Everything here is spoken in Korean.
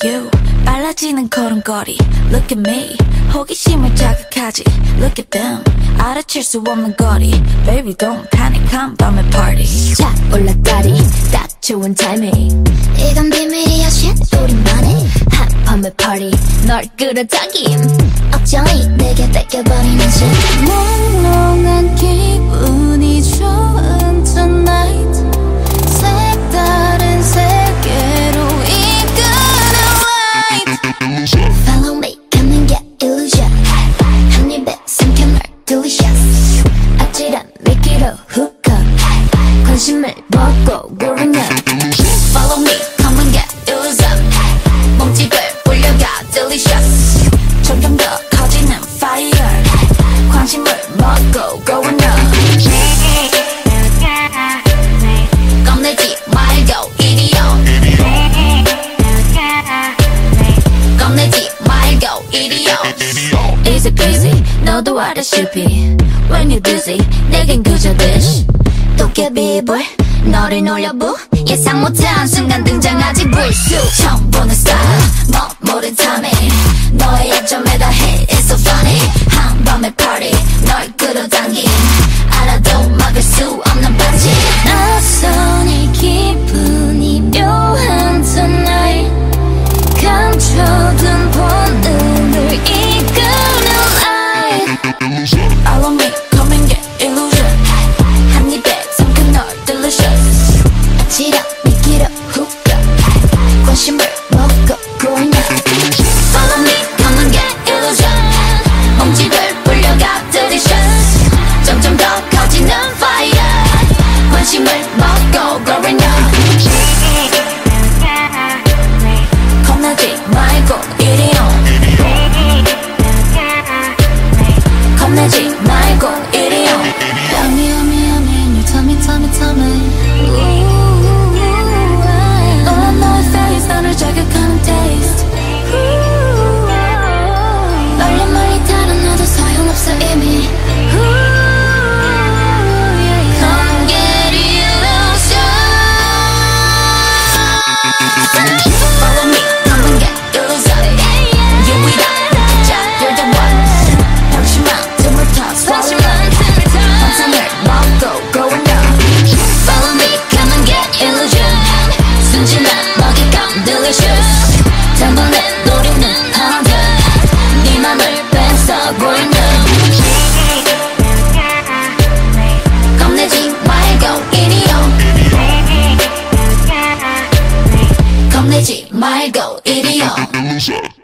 you 빨라지는 걸음걸이 Look at me 호기심을 자극하지 Look at them 알아챌 수 없는 거리 Baby don't panic 한 밤의 party 자 올라다리 딱 좋은 타이밍 이건 비밀이야 shit 우리만의 한 밤의 party 널 끌어당김 억정이 내게 뺏겨버리는 시 몽롱한 기분이 좋은 tonight 색다른 세계로 이끄는 light Follow me come and get illusion 한 입에 삼켜 널 delicious 아찔한 미끼로 hook up 관심을 먹고 growing up Follow me come and get illusion 몸집을 올려가 delicious 점점 더 커지는 fire 관심을 먹고 growing up 겁내지 말고 이리요 겁내지 말고 이리요 Easy peasy 너도 알다시피 When you're dizzy 내겐 그저 dish 도깨비불 너를 놀려부 예상 못한 순간 등장하지 불쑥 처음 보는 style 뭐 모른 timing 너의 약점에 다해 It's so funny 한밤의 party 널 끌어당긴 알아도 막을 수 없는 반지 낯선 이 기분이 묘한 tonight 감춰둔 본능을 이끄는 light Follow me come and get illusion 한 입에 삼켜 널 delicious 아찔한 미끼로 hook up 관심을 먹고 growing up Follow me come and get illusion 몸집을 불려가 delicious 점점 더 커지는 fire 관심을 먹고 growing up 겁내지 말고 이리요 겁내지 말고 이리요 Yummy yummy yummy in your tummy tummy tummy 너와 너의 face 나를 자극하는 taste 멀리 멀리 다른 너도 소용없어 이미 Come get illusion Follow me come and get illusion You with that Jack you're the one 방심한 틈을 타 swallow 환상을 먹고 growing up Follow me come and get illusion 순진한 먹잇감 delicious 단번에 노리는 hunger 네 맘을 뺏어 growing up 겁내지 말고 이리요 겁내지 말고 이리요